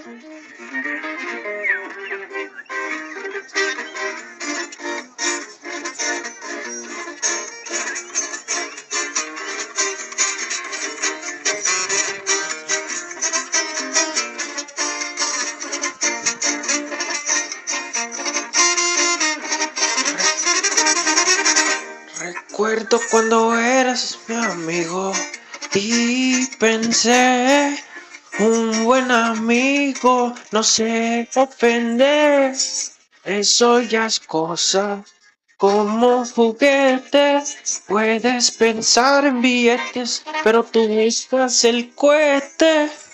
Recuerdo cuando eras mi amigo y pensé, un buen amigo no se ofende. Eso ya es cosa como juguetes. Puedes pensar en billetes, pero tú buscas el cohete.